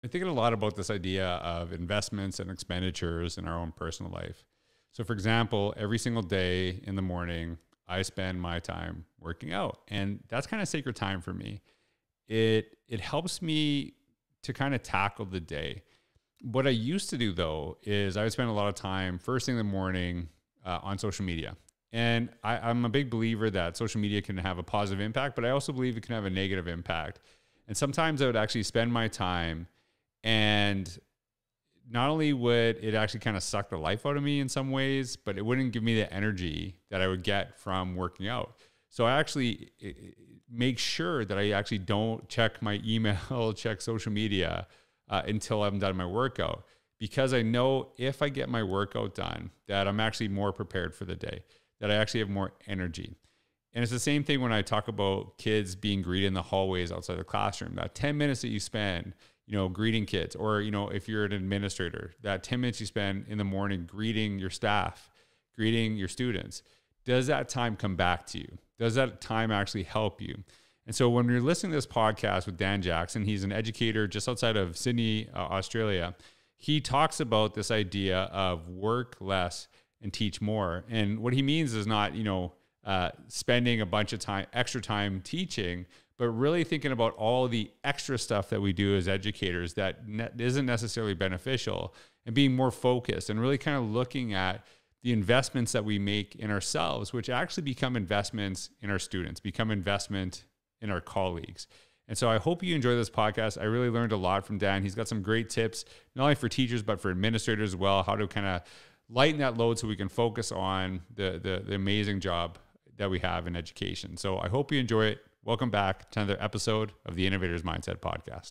I think a lot about this idea of investments and expenditures in our own personal life. So for example, every single day in the morning, I spend my time working out, and that's kind of sacred time for me. It helps me to kind of tackle the day. What I used to do though is I would spend a lot of time first thing in the morning on social media. And I'm a big believer that social media can have a positive impact, but I also believe it can have a negative impact. And sometimes I would actually spend my time, and not only would it actually kind of suck the life out of me in some ways, but it wouldn't give me the energy that I would get from working out. So I actually make sure that I actually don't check my email, check social media until I'm done my workout, because I know if I get my workout done, that I'm actually more prepared for the day, that I actually have more energy. And it's the same thing when I talk about kids being greeted in the hallways outside the classroom. That 10 minutes that you spend, greeting kids, or, if you're an administrator, that 10 minutes you spend in the morning greeting your staff, greeting your students, does that time come back to you? Does that time actually help you? And so when you're listening to this podcast with Dan Jackson, he's an educator just outside of Sydney, Australia. He talks about this idea of work less and teach more. And what he means is not, spending a bunch of extra time teaching, but really thinking about all the extra stuff that we do as educators that isn't necessarily beneficial, and being more focused and really kind of looking at the investments that we make in ourselves, which actually become investments in our students, become investment in our colleagues. And so I hope you enjoy this podcast. I really learned a lot from Dan. He's got some great tips, not only for teachers, but for administrators as well, how to kind of lighten that load so we can focus on the amazing job that we have in education. So I hope you enjoy it. Welcome back to another episode of the Innovator's Mindset Podcast.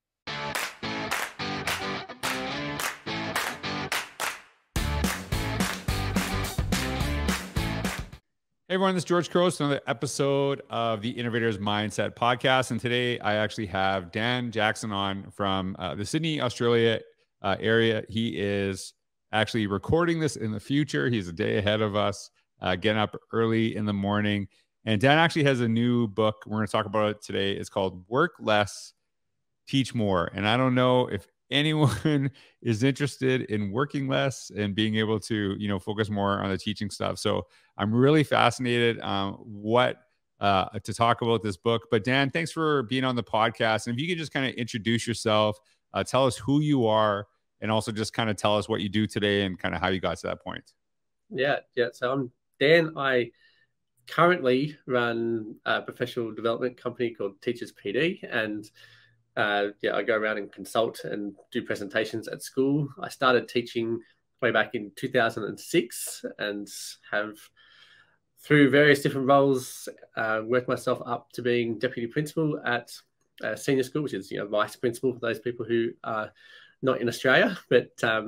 Hey everyone, this is George Couros, another episode of the Innovator's Mindset Podcast. And today I actually have Dan Jackson on from the Sydney, Australia area. He is actually recording this in the future. He's a day ahead of us, getting up early in the morning. And Dan actually has a new book. We're going to talk about it today. It's called Work Less, Teach More. And I don't know if anyone is interested in working less and being able to, focus more on the teaching stuff. So I'm really fascinated to talk about this book. But Dan, thanks for being on the podcast. And if you could just kind of introduce yourself, tell us who you are, and also just kind of tell us what you do today and kind of how you got to that point. Yeah. So I'm Dan. I currently run a professional development company called Teachers PD, and I go around and consult and do presentations at school. I started teaching way back in 2006 and have, through various different roles, worked myself up to being deputy principal at a senior school, which is vice principal for those people who are not in Australia. But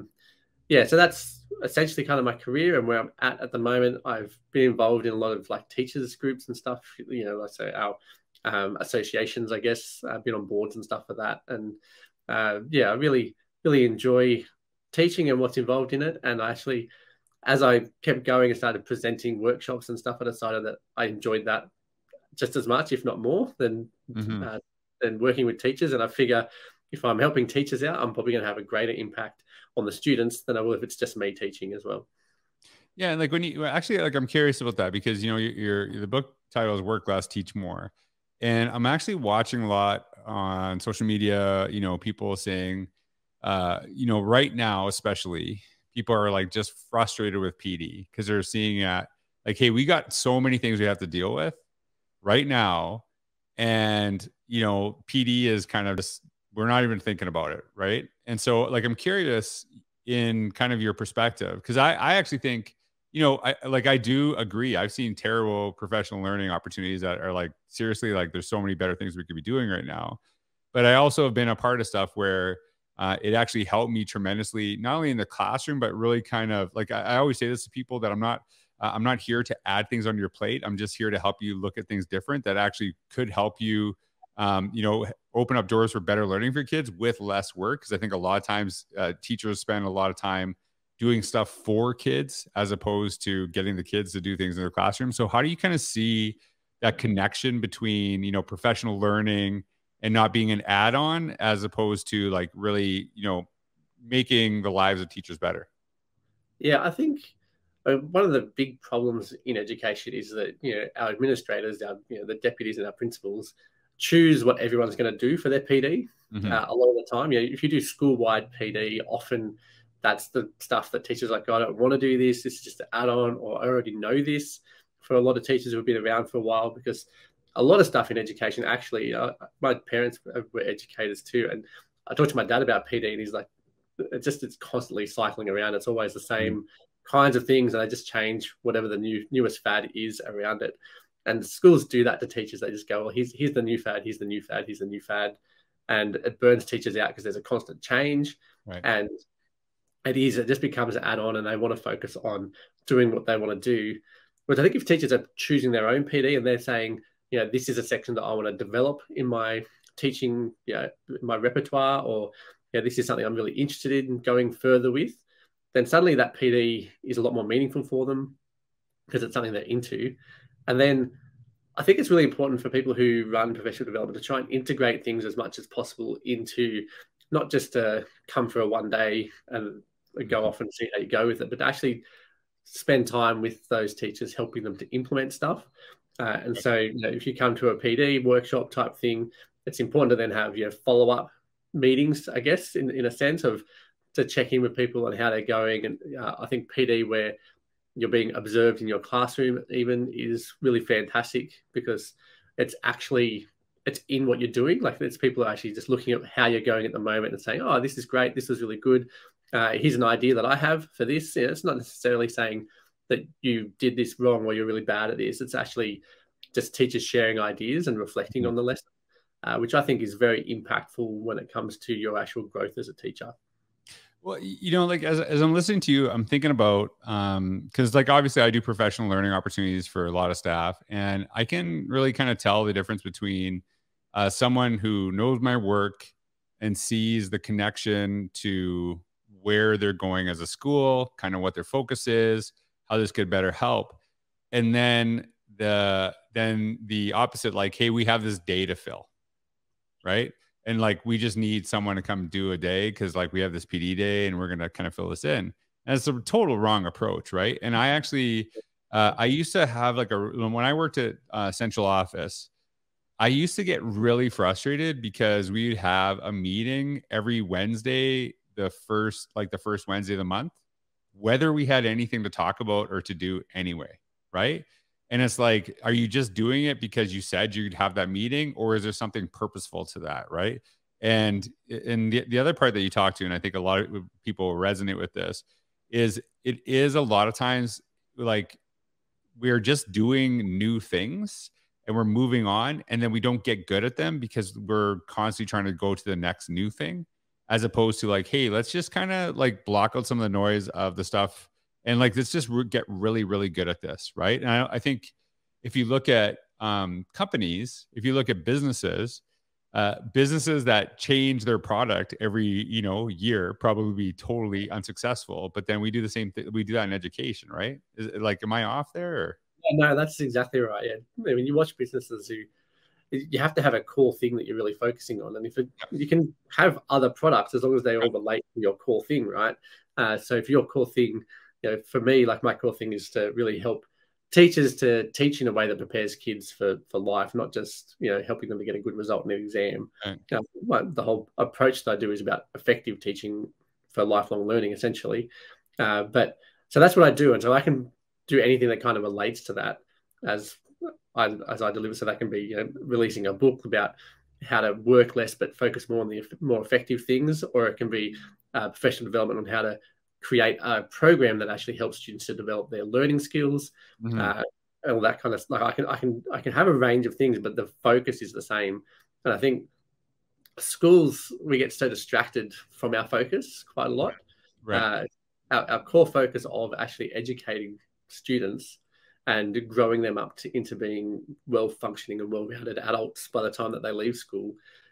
so that's essentially kind of my career and where I'm at the moment. I've been involved in a lot of teachers groups and stuff, let's say our associations, I guess. I've been on boards and stuff for that. And I really, really enjoy teaching and what's involved in it. And actually, as I kept going and started presenting workshops and stuff, I decided that I enjoyed that just as much, if not more, than working with teachers. And I figure if I'm helping teachers out, I'm probably going to have a greater impact on the students than I will if it's just me teaching as well. Yeah, and when you actually, I'm curious about that, because the book title is Work Less, Teach More, and I'm actually watching a lot on social media. People saying, right now, especially, people are just frustrated with PD because they're seeing hey, we got so many things we have to deal with right now, and PD is kind of just, we're not even thinking about it, right? And so I'm curious in kind of your perspective, because I actually think, I do agree. I've seen terrible professional learning opportunities that are seriously, there's so many better things we could be doing right now. But I also have been a part of stuff where it actually helped me tremendously, not only in the classroom, but really kind of I always say this to people, that I'm not here to add things on your plate. I'm just here to help you look at things different that actually could help you, open up doors for better learning for kids with less work. Because I think a lot of times teachers spend a lot of time doing stuff for kids as opposed to getting the kids to do things in their classroom. So how do you kind of see that connection between, professional learning and not being an add-on, as opposed to like really, making the lives of teachers better. Yeah, I think one of the big problems in education is that our administrators, the deputies and our principals choose what everyone's going to do for their PD. Mm-hmm. A lot of the time, if you do school-wide PD, often that's the stuff that teachers are like, I don't want to do this. This is just an add-on, or I already know this. For a lot of teachers who have been around for a while, because a lot of stuff in education, actually, my parents were educators too, and I talked to my dad about PD, and he's like, it's constantly cycling around. It's always the same kinds of things, and they just change whatever the newest fad is around it. And schools do that to teachers. They just go, well, here's the new fad, here's the new fad, here's the new fad, and it burns teachers out because there's a constant change. Right. And it just becomes an add-on, and they want to focus on doing what they want to do. But I think if teachers are choosing their own PD and they're saying, this is a section that I want to develop in my teaching, my repertoire, or this is something I'm really interested in going further with, then suddenly that PD is a lot more meaningful for them because it's something they're into. And then I think it's really important for people who run professional development to try and integrate things as much as possible into not just to come for a one day and go off and see how you go with it, but to actually spend time with those teachers, helping them to implement stuff. And so, if you come to a PD workshop type thing, it's important to then have follow-up meetings, I guess, in a sense of to check in with people on how they're going. And I think PD where you're being observed in your classroom even is really fantastic, because it's in what you're doing. Like, it's people are actually just looking at how you're going at the moment and saying, oh, this is great, this is really good. Here's an idea that I have for this. It's not necessarily saying that you did this wrong or you're really bad at this. It's actually just teachers sharing ideas and reflecting on the lesson, which I think is very impactful when it comes to your actual growth as a teacher. Well, like as I'm listening to you, I'm thinking about, because like obviously I do professional learning opportunities for a lot of staff, and I can really kind of tell the difference between someone who knows my work and sees the connection to where they're going as a school, kind of what their focus is, how this could better help. And then the opposite, like, hey, we have this day to fill, right? And like, we just need someone to come do a day because like we have this PD day and we're going to kind of fill this in. And it's a total wrong approach, right? And I actually, I used to have like when I worked at central office, I used to get really frustrated because we'd have a meeting every Wednesday, the first Wednesday of the month, whether we had anything to talk about or to do anyway, right? And it's like, are you just doing it because you said you'd have that meeting, or is there something purposeful to that, right? And the other part that you talk to, and I think a lot of people resonate with this, is it is a lot of times like we're just doing new things and we're moving on, and then we don't get good at them because we're constantly trying to go to the next new thing, as opposed to like, hey, let's just kind of like block out some of the noise of the stuff and like, let's just get really, really good at this, right? And I think if you look at companies, if you look at businesses that change their product every year, probably be totally unsuccessful. But then we do the same thing. We do that in education, right? Like, am I off there? Or? Yeah, no, that's exactly right. Yeah, I mean, you watch businesses who you have to have a core thing that you're really focusing on, and you can have other products as long as they all relate to your core thing, right? So if your core thing, for me, like my core thing is to really help teachers to teach in a way that prepares kids for life, not just helping them to get a good result in their exam. Right. The whole approach that I do is about effective teaching for lifelong learning, essentially. But so that's what I do, and so I can do anything that kind of relates to that as I deliver. So that can be releasing a book about how to work less but focus more on the more effective things, or it can be professional development on how to create a program that actually helps students to develop their learning skills, all that kind of stuff. I can have a range of things, but the focus is the same. And I think schools, we get so distracted from our focus quite a lot. Right. Our core focus of actually educating students and growing them up into being well-functioning and well-rounded adults by the time that they leave school.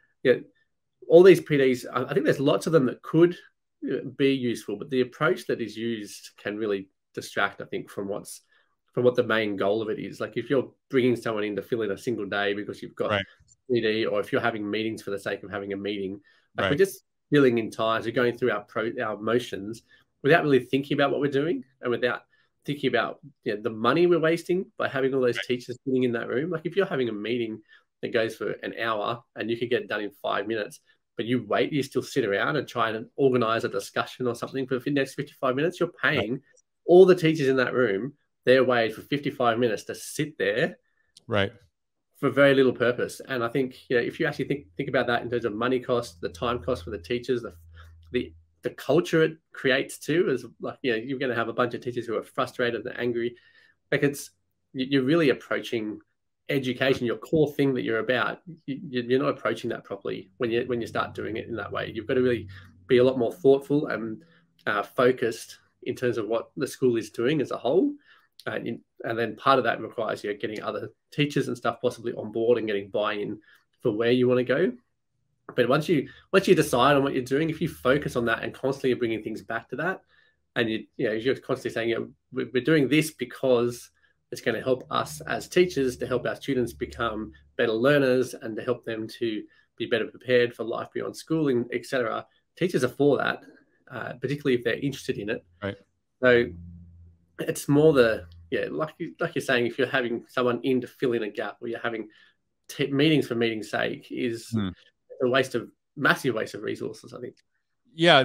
All these PDs, I think there's lots of them that could be useful, but the approach that is used can really distract, I think, from what the main goal of it is. Like, if you're bringing someone in to fill in a single day because you've got PD, or if you're having meetings for the sake of having a meeting, like we're Right. just filling in times, we're going through our motions without really thinking about what we're doing, and without thinking about the money we're wasting by having all those teachers sitting in that room. Like if you're having a meeting that goes for an hour and you could get it done in 5 minutes, but you still sit around and try and organize a discussion or something for the next 55 minutes, you're Right. paying all the teachers in that room their wage for 55 minutes to sit there Right. for very little purpose. And I think if you actually think about that in terms of money cost, the time cost for the teachers, the culture it creates too, is like you're going to have a bunch of teachers who are frustrated and angry. Like you're really approaching education, your core thing that you're about. You're not approaching that properly when you start doing it in that way. You've got to really be a lot more thoughtful and focused in terms of what the school is doing as a whole. And then part of that requires getting other teachers and stuff possibly on board and getting buy-in for where you want to go. But once you decide on what you're doing, if you focus on that and constantly bringing things back to that, and you're constantly saying, we're doing this because it's going to help us as teachers, to help our students become better learners and to help them to be better prepared for life beyond schooling, etc. Teachers are for that, particularly if they're interested in it. Right. So it's more like you're saying, if you're having someone in to fill in a gap, or you're having meetings for meeting's sake, is a massive waste of resources, I think. Yeah,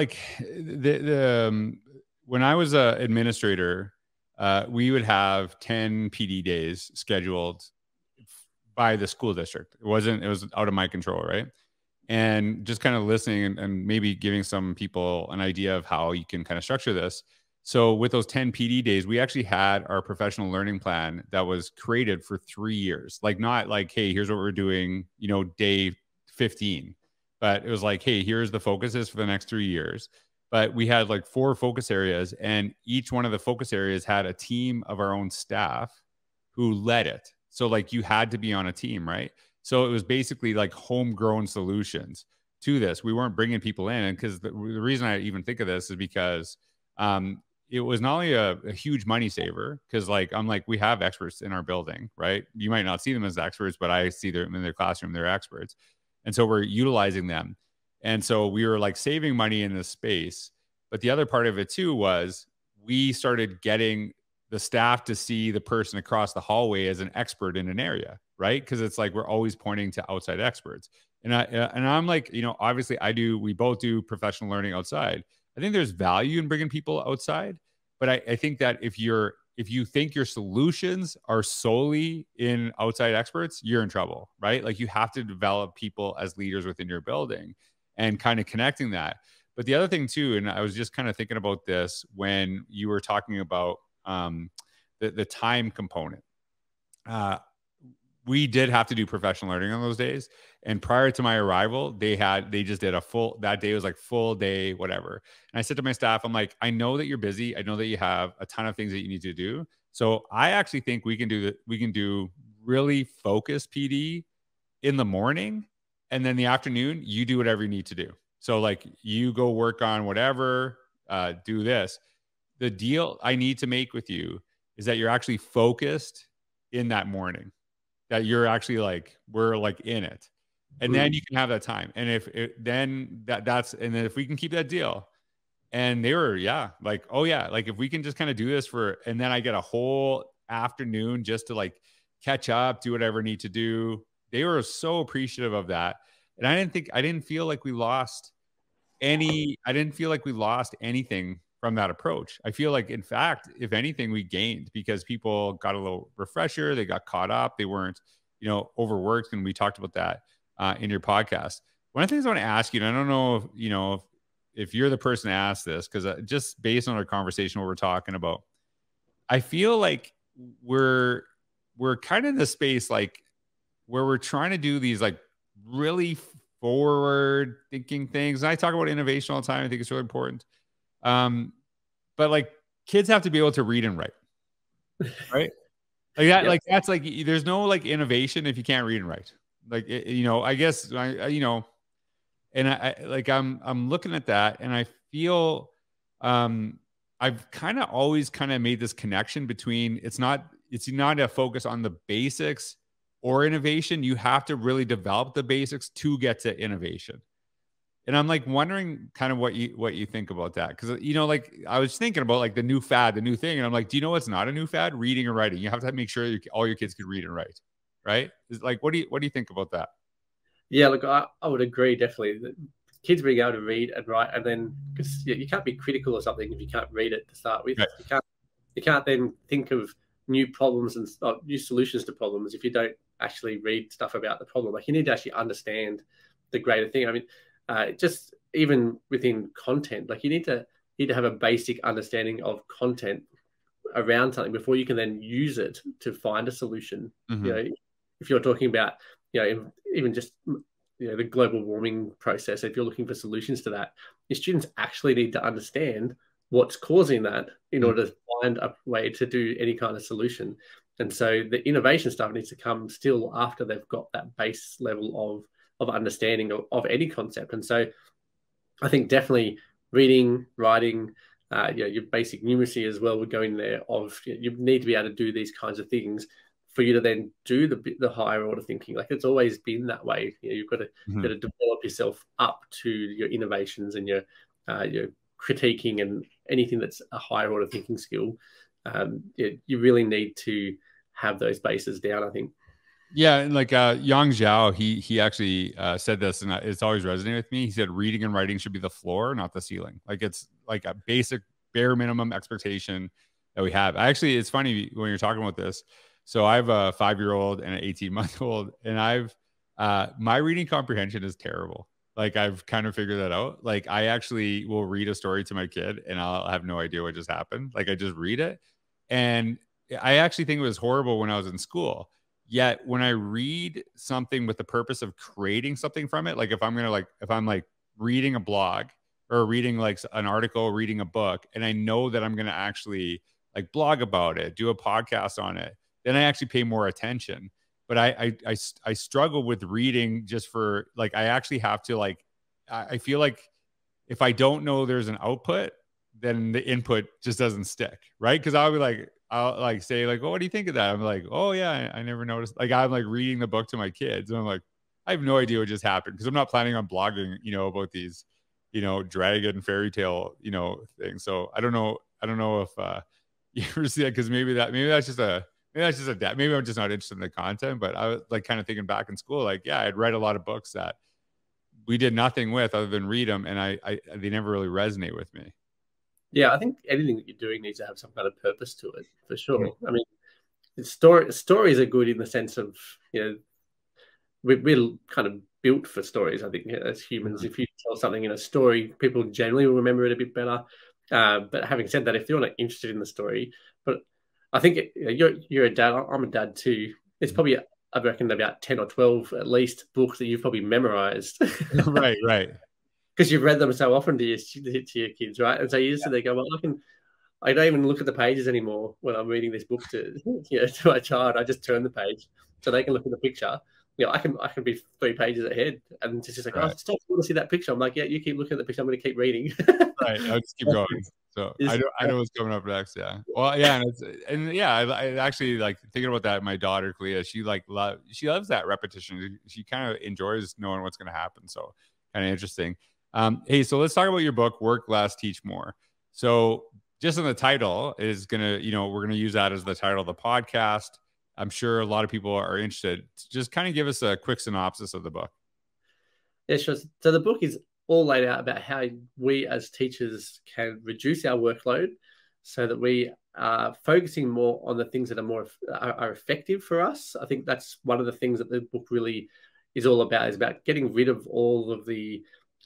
when I was an administrator, we would have 10 PD days scheduled by the school district. It was out of my control, right? And just kind of listening and maybe giving some people an idea of how you can kind of structure this. So with those 10 PD days, we actually had our professional learning plan that was created for 3 years. Like, not like, hey, here's what we're doing, day 15. But it was like, hey, here's the focuses for the next 3 years. But we had like 4 focus areas, and each one of the focus areas had a team of our own staff who led it. So like you had to be on a team, right? So it was basically like homegrown solutions to this. We weren't bringing people in. And because the reason I even think of this is because it was not only a huge money saver, because we have experts in our building, right? You might not see them as experts, but I see them in their classroom, they're experts. And so we're utilizing them. And so we were like saving money in this space. But the other part of it too was we started getting the staff to see the person across the hallway as an expert in an area, right? Because it's like we're always pointing to outside experts. And I'm like, obviously we both do professional learning outside. I think there's value in bringing people outside, but I think that if you think your solutions are solely in outside experts, you're in trouble, right? Like you have to develop people as leaders within your building and kind of connecting that. But the other thing too, and I was just kind of thinking about this when you were talking about the time component. We did have to do professional learning on those days. And prior to my arrival, they just did that day was like full day, whatever. And I said to my staff, I'm like, I know that you're busy. I know that you have a ton of things that you need to do. So I actually think we can do really focused PD in the morning. And then the afternoon, you do whatever you need to do. So like you go work on whatever, do this. The deal I need to make with you is that you're actually focused in that morning. That you're actually we're like in it, and then you can have that time. And then if we can keep that deal, and they were, like if we can just kind of do this and then I get a whole afternoon just to like catch up, do whatever I need to do. They were so appreciative of that. And I didn't feel like we lost anything from that approach. I feel like, in fact, if anything, we gained because people got a little refresher. They got caught up. They weren't, overworked. And we talked about that in your podcast. One of the things I want to ask you, and I don't know if you're the person to ask this, because just based on our conversation, what we're talking about, I feel like we're kind of in the space like where we're trying to do these like really forward thinking things. And I talk about innovation all the time. I think it's really important. But like kids have to be able to read and write, right? Like that, like that's like, there's no like innovation if you can't read and write. Like, I guess, and I'm looking at that and I feel, I've kind of always kind of made this connection between it's not a focus on the basics or innovation. You have to really develop the basics to get to innovation. And I'm like wondering kind of what you think about that. Because, you know, like I was thinking about like the new fad, the new thing. And I'm like, do you know what's not a new fad? Reading and writing. You have to make sure all your kids can read and write. Right. It's like, what do you think about that? Yeah, look, I would agree definitely that kids being able to read and write, and then because you can't be critical of something if you can't read it to start with. Right. You can't then think of new problems and new solutions to problems if you don't actually read stuff about the problem. Like you need to actually understand the greater thing. I mean, just even within content, like you need to have a basic understanding of content around something before you can then use it to find a solution. Mm-hmm. You know, if you're talking about, you know, even just, you know, the global warming process, if you're looking for solutions to that, your students actually need to understand what's causing that in order to find a way to do any kind of solution. And so the innovation stuff needs to come still after they've got that base level of understanding of any concept. And so I think definitely reading, writing, you know, your basic numeracy as well would go in there. You need to be able to do these kinds of things for you to then do the higher order thinking. Like it's always been that way. You know, you've got to develop yourself up to your innovations and your critiquing and anything that's a higher order thinking skill. You really need to have those bases down, I think. Yeah, and like Yang Zhao, he actually said this, and it's always resonated with me. He said reading and writing should be the floor, not the ceiling. Like it's like a basic bare minimum expectation that we have. Actually, it's funny when you're talking about this. So I have a 5-year-old and an 18-month-old, and my reading comprehension is terrible. Like I've kind of figured that out. Like I actually will read a story to my kid and I'll have no idea what just happened. Like I just read it. And I actually think it was horrible when I was in school. Yet when I read something with the purpose of creating something from it, like if I'm like reading a blog or reading like an article, reading a book, and I know that I'm going to actually like blog about it, do a podcast on it, then I actually pay more attention. But I struggle with reading just for like, I actually have to like, I feel like if I don't know there's an output, then the input just doesn't stick. Right. Cause I'll like say like, oh, what do you think of that? I'm like, oh yeah, I never noticed. Like I'm like reading the book to my kids and I'm like, I have no idea what just happened. Cause I'm not planning on blogging, you know, about these, you know, dragon fairy tale, you know, things. So I don't know if you ever see that. Cause maybe that's just a maybe I'm just not interested in the content, but I was like kind of thinking back in school, like, yeah, I'd read a lot of books that we did nothing with other than read them. And they never really resonate with me. Yeah, I think anything that you're doing needs to have some kind of purpose to it, for sure. I mean, stories are good in the sense of, you know, we're kind of built for stories, I think, you know, as humans. If you tell something in a story, people generally will remember it a bit better. But having said that, if you're not interested in the story, but I think you're a dad, I'm a dad too. It's probably, I reckon, about 10 or 12 at least books that you've probably memorized. Right. Because you've read them so often to your kids, right? And so you just sit there go, well, I don't even look at the pages anymore when I'm reading this book to to my child. I just turn the page so they can look at the picture. You know, I can be 3 pages ahead, and it's just like, right. Oh, stop! I want to see that picture. I'm like, yeah, you keep looking at the picture. I'm going to keep reading. Right, I'll just keep going. So I know what's coming up next. Yeah. Well, yeah, and I actually like thinking about that. My daughter Clea, she loves that repetition. She kind of enjoys knowing what's going to happen. So kind of interesting. Hey, so let's talk about your book, Work Less, Teach More. So just in the title is going to, we're going to use that as the title of the podcast. I'm sure a lot of people are interested. Just kind of give us a quick synopsis of the book. Yeah, sure. So the book is all laid out about how we as teachers can reduce our workload so that we are focusing more on the things that are effective for us. I think that's one of the things that the book really is all about, is about getting rid of all the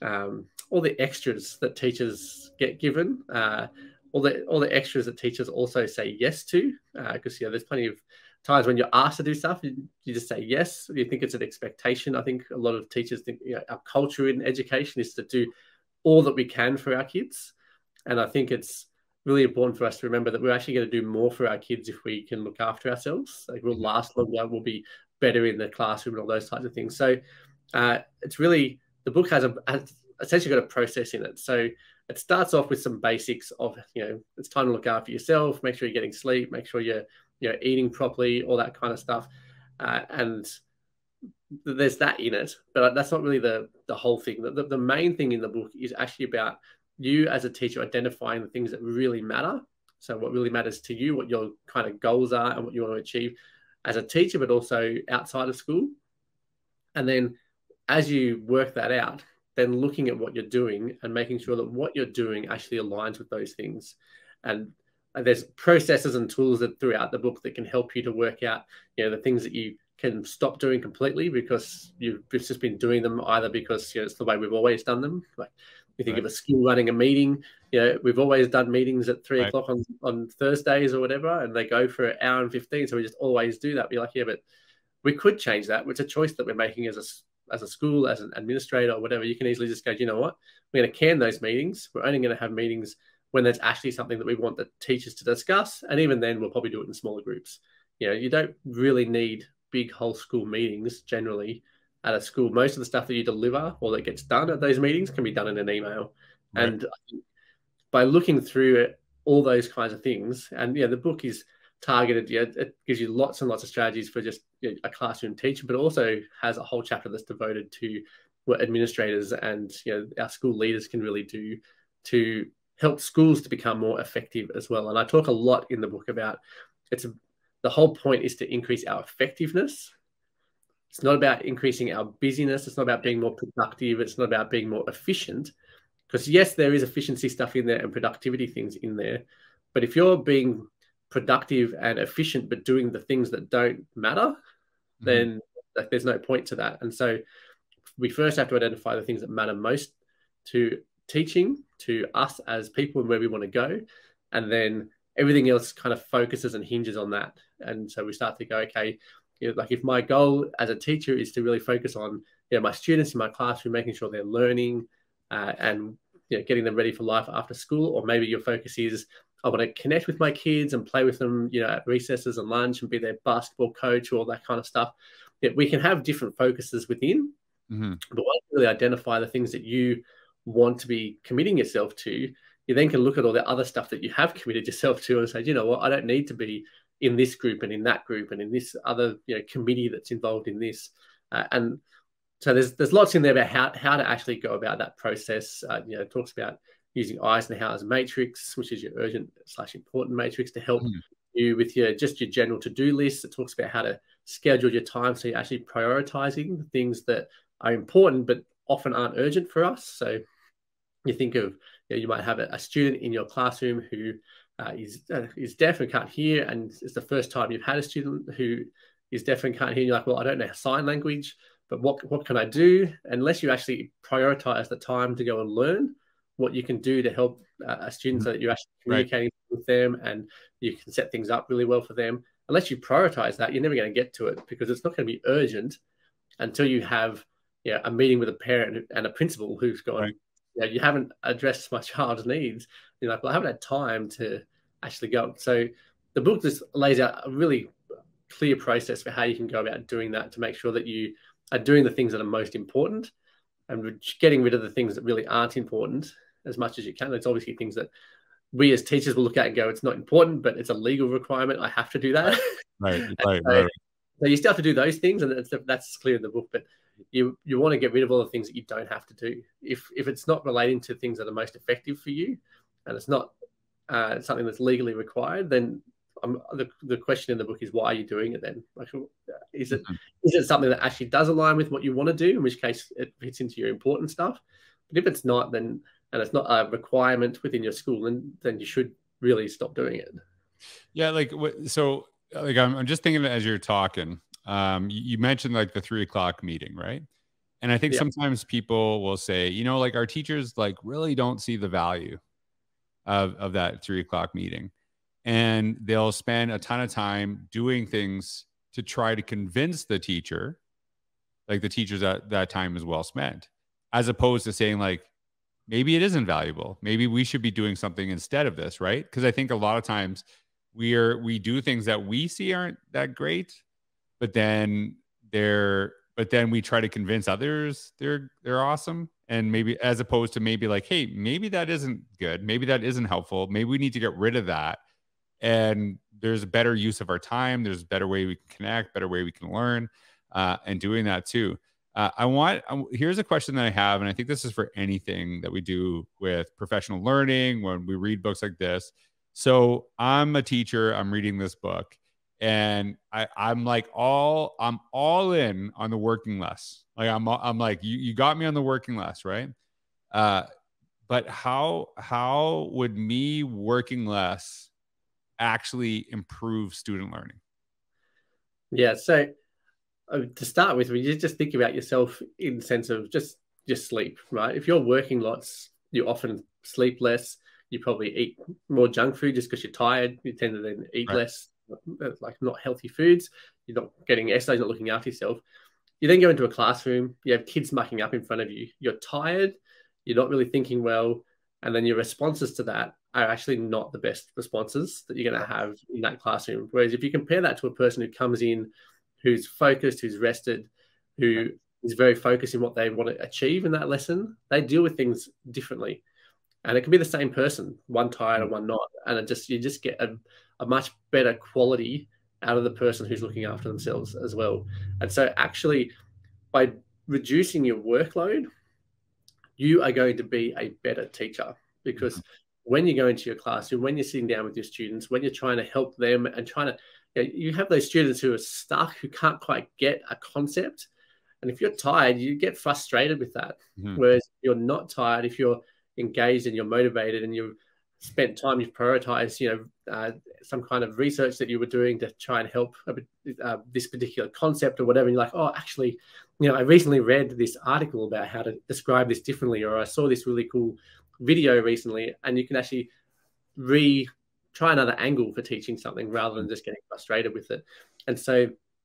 extras that teachers get given, all the extras that teachers also say yes to, because there's plenty of times when you're asked to do stuff, you just say yes. You think it's an expectation. I think a lot of teachers think our culture in education is to do all that we can for our kids, and I think it's really important for us to remember that we're actually going to do more for our kids if we can look after ourselves. Like we'll last longer, we'll be better in the classroom and all those types of things. So it's really, the book has essentially got a process in it. So it starts off with some basics of, it's time to look after yourself, make sure you're getting sleep, make sure you're eating properly, all that kind of stuff. And there's that in it, but that's not really the whole thing. The main thing in the book is actually about you as a teacher identifying the things that really matter. So what really matters to you, what your kind of goals are and what you want to achieve as a teacher, but also outside of school. And then as you work that out, then looking at what you're doing and making sure that what you're doing actually aligns with those things. And there's processes and tools that throughout the book that can help you to work out, the things that you can stop doing completely because you've just been doing them either because it's the way we've always done them. Like you think of a school running a meeting, we've always done meetings at 3 o'clock on Thursdays or whatever, and they go for an hour and 15. So we just always do that. Be like, yeah, but we could change that. It's a choice that we're making as a school, as an administrator or whatever. You can easily just go, you know what, we're going to can those meetings. We're only going to have meetings when there's actually something that we want the teachers to discuss. And even then, we'll probably do it in smaller groups. You don't really need big whole school meetings generally at a school. Most of the stuff that you deliver or that gets done at those meetings can be done in an email. Right. And by looking through all those kinds of things, and the book is targeted, it gives you lots and lots of strategies for just a classroom teacher, but also has a whole chapter that's devoted to what administrators and our school leaders can really do to help schools to become more effective as well. And I talk a lot in the book about the whole point is to increase our effectiveness. It's not about increasing our busyness. It's not about being more productive. It's not about being more efficient. Because yes, there is efficiency stuff in there and productivity things in there. But if you're being productive and efficient, but doing the things that don't matter, then there's no point to that. And so we first have to identify the things that matter most to teaching, to us as people and where we want to go. And then everything else kind of focuses and hinges on that. And so we start to go, okay, like if my goal as a teacher is to really focus on my students in my classroom, making sure they're learning and getting them ready for life after school, or maybe your focus is I want to connect with my kids and play with them, at recesses and lunch and be their basketball coach, all that kind of stuff. We can have different focuses within, but once you really identify the things that you want to be committing yourself to, you then can look at all the other stuff that you have committed yourself to and say, you know what, I don't need to be in this group and in that group and in this other committee that's involved in this. And so there's lots in there about how to actually go about that process. It talks about using Eisenhower's matrix, which is your urgent/important matrix to help you with your general to-do list. It talks about how to schedule your time so you're actually prioritizing the things that are important but often aren't urgent for us. So you think of, you might have a student in your classroom who is deaf and can't hear, and it's the first time you've had a student who is deaf and can't hear. You're like, well, I don't know sign language, but what can I do? Unless you actually prioritize the time to go and learn what you can do to help a student so that you're actually communicating with them and you can set things up really well for them. Unless you prioritize that, you're never going to get to it because it's not going to be urgent until you have a meeting with a parent and a principal who's gone, you haven't addressed my child's needs. You're like, well, I haven't had time to actually go. So the book just lays out a really clear process for how you can go about doing that to make sure that you are doing the things that are most important and getting rid of the things that really aren't important as much as you can. It's obviously things that we as teachers will look at and go, it's not important, but it's a legal requirement. I have to do that. Right. So you still have to do those things, and that's clear in the book. But you want to get rid of all the things that you don't have to do. If it's not relating to things that are most effective for you, and it's not something that's legally required, then the question in the book is, why are you doing it then? Like, is it something that actually does align with what you want to do, in which case it fits into your important stuff? But if it's not, then, and it's not a requirement within your school, then you should really stop doing it. Yeah, I'm just thinking as you're talking, you mentioned like the 3 o'clock meeting, right? And I think sometimes people will say, like our teachers like really don't see the value of that 3 o'clock meeting. And they'll spend a ton of time doing things to try to convince the teacher, like the teachers that time is well spent, as opposed to saying like, maybe it isn't valuable. Maybe we should be doing something instead of this, right? Because I think a lot of times we do things that we see aren't that great, but then we try to convince others they're awesome. And maybe as opposed to maybe like, hey, maybe that isn't good. Maybe that isn't helpful. Maybe we need to get rid of that and there's a better use of our time. There's a better way we can connect, better way we can learn, and doing that too. Here's a question that I have, and I think this is for anything that we do with professional learning when we read books like this. So I'm a teacher, I'm reading this book, and I'm all in on the working less. Like I'm like, you got me on the working less, right? Uh, but how would me working less actually improve student learning? Yeah. So to start with, when you just think about yourself in the sense of just sleep, right? If you're working lots, you often sleep less. You probably eat more junk food just because you're tired. You tend to then eat Right. less, like not healthy foods. You're not getting exercise, not looking after yourself. You then go into a classroom, you have kids mucking up in front of you. You're tired, you're not really thinking well, and then your responses to that are actually not the best responses that you're going to have in that classroom. Whereas if you compare that to a person who comes in, who's focused, who's rested, who is very focused in what they want to achieve in that lesson, they deal with things differently. And it can be the same person, one tired and one not. And you just get a much better quality out of the person who's looking after themselves as well. And so actually by reducing your workload, you are going to be a better teacher, because when you go into your classroom, when you're sitting down with your students, when you're trying to help them and you have those students who are stuck, who can't quite get a concept. And if you're tired, you get frustrated with that. Mm-hmm. Whereas if you're not tired, if you're engaged and you're motivated and you've spent time, you've prioritized, some kind of research that you were doing to try and help this particular concept or whatever. And you're like, oh, actually, I recently read this article about how to describe this differently, or I saw this really cool video recently, and you can actually try another angle for teaching something rather than just getting frustrated with it. And so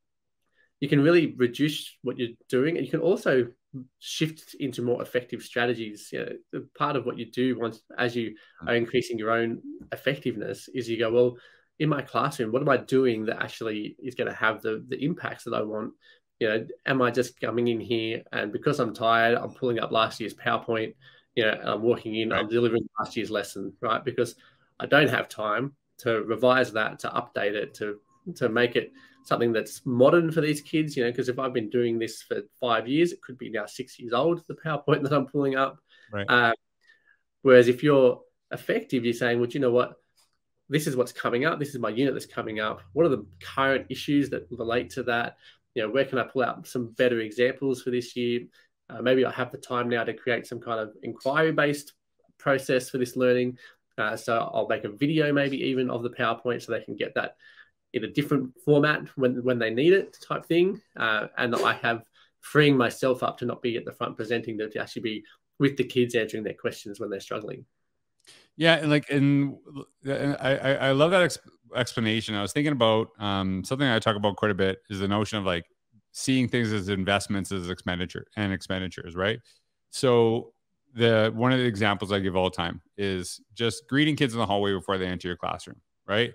you can really reduce what you're doing, and you can also shift into more effective strategies. Part of what you do as you are increasing your own effectiveness is you go, well, in my classroom, what am I doing that actually is going to have the impacts that I want? Am I just coming in here and because I'm tired, I'm pulling up last year's PowerPoint, and I'm walking in, I'm delivering last year's lesson, right? Because I don't have time to revise that, to update it, to make it something that's modern for these kids, because if I've been doing this for 5 years, it could be now 6 years old, the PowerPoint that I'm pulling up. Right. Whereas if you're effective, you're saying, well, you know what? This is what's coming up. This is my unit that's coming up. What are the current issues that relate to that? Where can I pull out some better examples for this year? Maybe I have the time now to create some kind of inquiry-based process for this learning. So I'll make a video maybe even of the PowerPoint so they can get that in a different format when they need it, type thing. And I have freeing myself up to not be at the front presenting, to actually be with the kids answering their questions when they're struggling. Yeah, and I love that explanation. I was thinking about something I talk about quite a bit is the notion of like seeing things as investments as expenditures, right? So one of the examples I give all the time is just greeting kids in the hallway before they enter your classroom, right?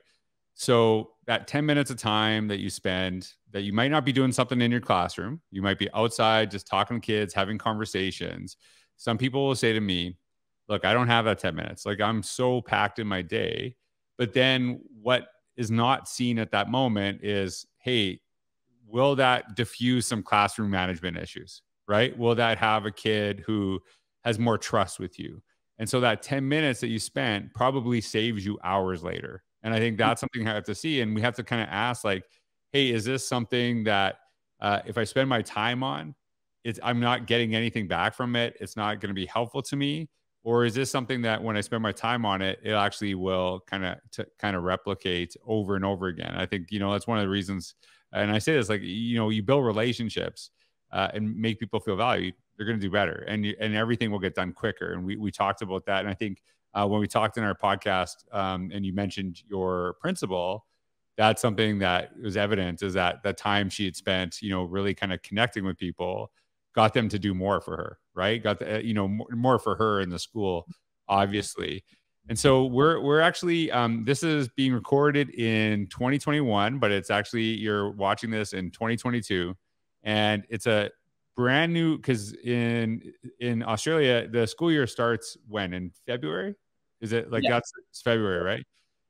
So that 10 minutes of time that you spend, that you might not be doing something in your classroom, you might be outside just talking to kids, having conversations. Some people will say to me, look, I don't have that 10 minutes. Like I'm so packed in my day. But then what is not seen at that moment is, hey, will that diffuse some classroom management issues, right? Will that have a kid who has more trust with you? And so that 10 minutes that you spent probably saves you hours later. And I think that's something I have to see. And we have to kind of ask like, hey, is this something that if I spend my time on, I'm not getting anything back from it. It's not going to be helpful to me. Or is this something that when I spend my time on it, it actually will kind of replicate over and over again? I think, that's one of the reasons. And I say this, like, you build relationships and make people feel valued, they're going to do better, and everything will get done quicker. And we talked about that. And I think when we talked in our podcast and you mentioned your principal, that's something that was evident, is that the time she had spent, really kind of connecting with people got them to do more for her, right? Got the, more for her in the school, obviously. And so we're actually, this is being recorded in 2021, but it's actually, you're watching this in 2022. And it's a brand new, because in Australia, the school year starts when? In February? Is it like, Yeah. it's February, right?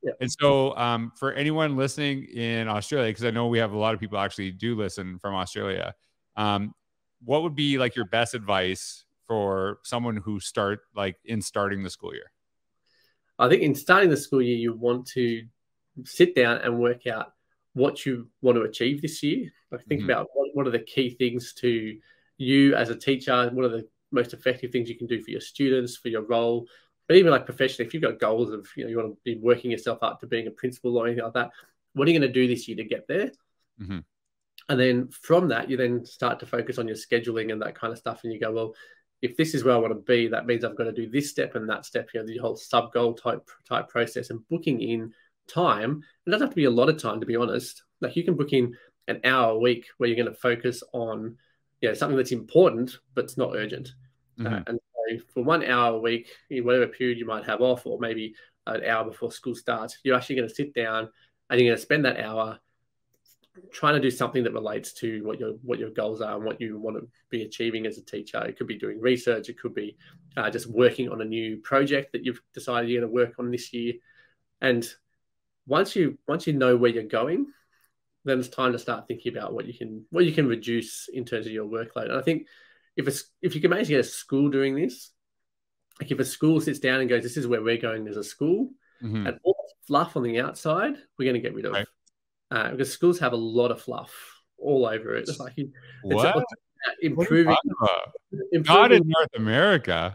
Yeah. And so for anyone listening in Australia, because I know we have a lot of people actually do listen from Australia, um, what would be like your best advice for someone who starting the school year? I think in starting the school year, you want to sit down and work out what you want to achieve this year. Like think Hmm. about what are the key things to you as a teacher, what are the most effective things you can do for your students, for your role, but even like professionally, if you've got goals of, you want to be working yourself up to being a principal or anything like that, what are you going to do this year to get there? Hmm. And then from that, you then start to focus on your scheduling and that kind of stuff. And you go, well, if this is where I want to be, that means I've got to do this step and that step, the whole sub goal type process, and booking in time. It doesn't have to be a lot of time, to be honest. Like you can book in an hour a week where you're going to focus on, something that's important, but it's not urgent. Hmm. And so for 1 hour a week, in whatever period you might have off, or maybe an hour before school starts, you're actually going to sit down and you're going to spend that hour trying to do something that relates to what your goals are and what you want to be achieving as a teacher. It could be doing research. It could be just working on a new project that you've decided you're going to work on this year. And once you know where you're going, then it's time to start thinking about what you can reduce in terms of your workload. And I think if you can manage to get a school doing this, like if a school sits down and goes, "This is where we're going as a school," Hmm. and all the fluff on the outside, we're going to get rid of. Right. Because schools have a lot of fluff all over it. It's like it's What? What are you improving, talking about? Not in improving. North America.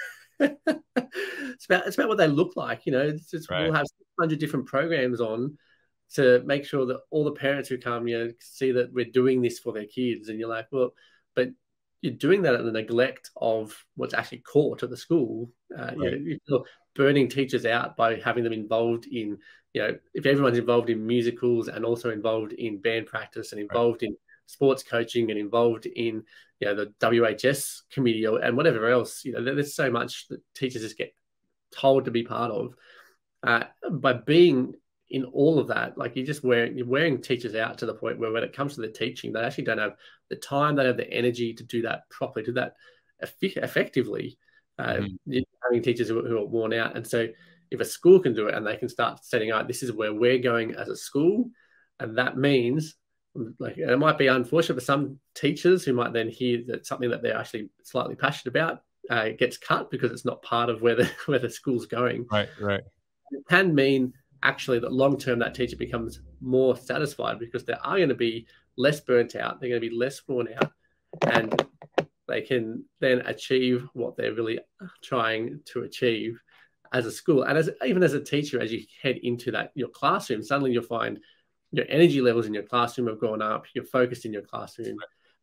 It's about what they look like. Right. We'll have 600 different programs on to make sure that all the parents who come, see that we're doing this for their kids. And you're like, well, but you're doing that at the neglect of what's actually core to the school. Right. You're burning teachers out by having them involved in, if everyone's involved in musicals and also involved in band practice and Right. involved in sports coaching and involved in, the WHS committee and whatever else, there's so much that teachers just get told to be part of. By being in all of that, like you're wearing teachers out to the point where when it comes to the teaching, they actually don't have the time, they don't have the energy to do that properly, do that effectively. Hmm. You're having teachers who are worn out. And so if a school can do it and they can start setting out, this is where we're going as a school, and that means, like, and it might be unfortunate for some teachers who might then hear that something that they're actually slightly passionate about gets cut because it's not part of where the school's going. Right. Right. It can mean actually that long term that teacher becomes more satisfied because they are going to be less burnt out, they're going to be less worn out, and they can then achieve what they're really trying to achieve as a school. And even as a teacher, as you head into your classroom, suddenly you'll find your energy levels in your classroom have gone up, you're focused in your classroom.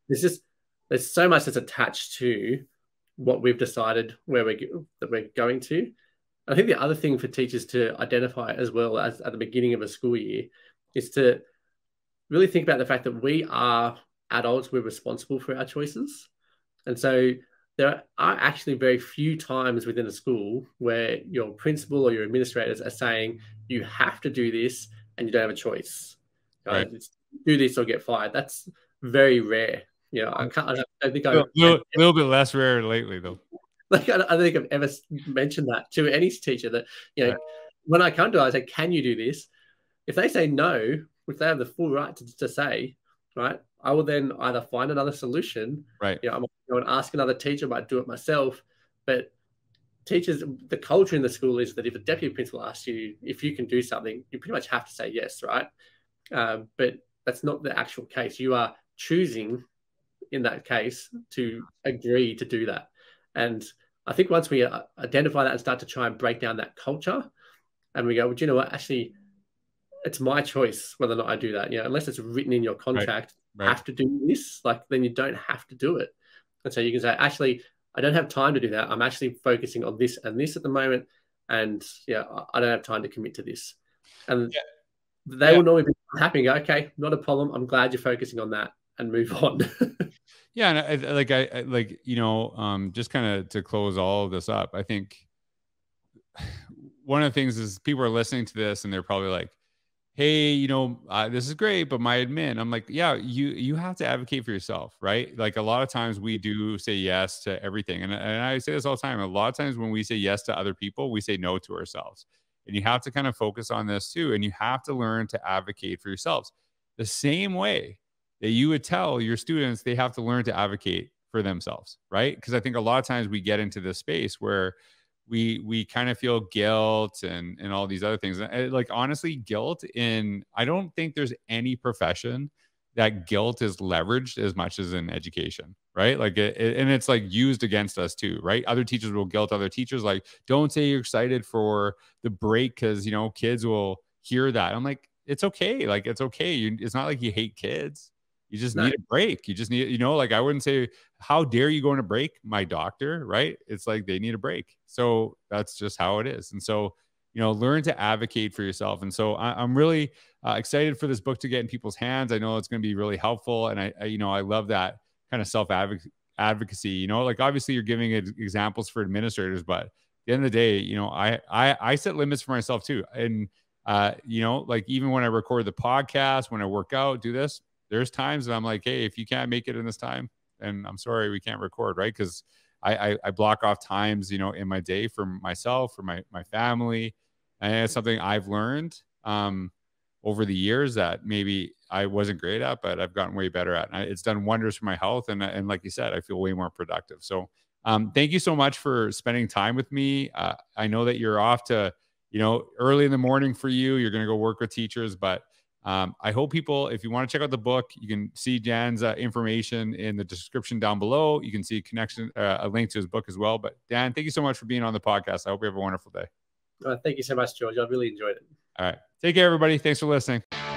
There's so much that's attached to what we've decided that we're going to. I think the other thing for teachers to identify as well as at the beginning of a school year is to really think about the fact that we are adults, we're responsible for our choices. And so there are actually very few times within a school where your principal or your administrators are saying, you have to do this and you don't have a choice. Right. It's do this or get fired. That's very rare. I don't think I've Little bit less rare lately, though. like I don't think I've ever mentioned that to any teacher that, Right. when I come to, I say, can you do this? If they say no, which they have the full right to say, right, I will then either find another solution. Right. I might go and ask another teacher, I might do it myself. But teachers, the culture in the school is that if a deputy principal asks you if you can do something, you pretty much have to say yes, right? But that's not the actual case. You are choosing, in that case, to agree to do that. And I think once we identify that and start to try and break down that culture, and we go, well, do you know what? Actually, it's my choice whether or not I do that. Unless it's written in your contract, Right. have to do this, like then you don't have to do it. And so you can say, actually, I don't have time to do that. I'm actually focusing on this and this at the moment. And I don't have time to commit to this. And they will normally be happy and go, okay, not a problem. I'm glad you're focusing on that, and move on. Yeah, and I like just kind of to close all of this up, I think one of the things is people are listening to this and they're probably like, hey, this is great, but my admin, I'm like, yeah, you have to advocate for yourself, right? Like a lot of times we do say yes to everything. And I say this all the time. A lot of times when we say yes to other people, we say no to ourselves. And you have to kind of focus on this too. And you have to learn to advocate for yourselves the same way that you would tell your students they have to learn to advocate for themselves, right? Because I think a lot of times we get into this space where we kind of feel guilt and all these other things. And like honestly, guilt in I don't think there's any profession that guilt is leveraged as much as in education, right? Like and it's like used against us too, right? Other teachers will guilt other teachers, like, don't say you're excited for the break because you know kids will hear that. I'm like, it's okay, like it's okay. It's not like you hate kids. You just No. need a break. You just need, you know, like I wouldn't say, how dare you go on a break, my doctor, right? It's like they need a break. So that's just how it is. And so, you know, learn to advocate for yourself. And so I'm really excited for this book to get in people's hands. I know it's going to be really helpful. And you know, I love that kind of advocacy, you know, like obviously you're giving examples for administrators, but at the end of the day, you know, I set limits for myself too. And, you know, like even when I record the podcast, when I work out, do this, there's times that I'm like, hey, if you can't make it in this time, then I'm sorry, we can't record, right? Because I block off times, you know, in my day for myself, for my family. And it's something I've learned over the years that maybe I wasn't great at, but I've gotten way better at. And it's done wonders for my health. And like you said, I feel way more productive. So thank you so much for spending time with me. I know that you're off to, you know, early in the morning for you. You're going to go work with teachers, but I hope people, if you want to check out the book, you can see Dan's information in the description down below. You can see a link to his book as well. But Dan, thank you so much for being on the podcast. I hope you have a wonderful day. Thank you so much, George. I really enjoyed it. All right. Take care, everybody. Thanks for listening.